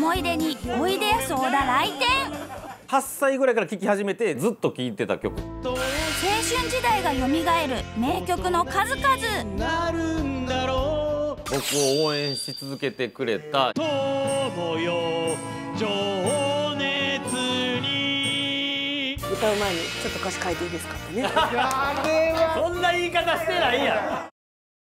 思い出においでやそうだ来店。 8歳ぐらいから聴き始めてずっと聴いてた曲。 青春時代が蘇る名曲の数々。 僕を応援し続けてくれた友よ情熱に。 歌う前にちょっと歌詞書いていいですかってね。 そんな言い方してないやん。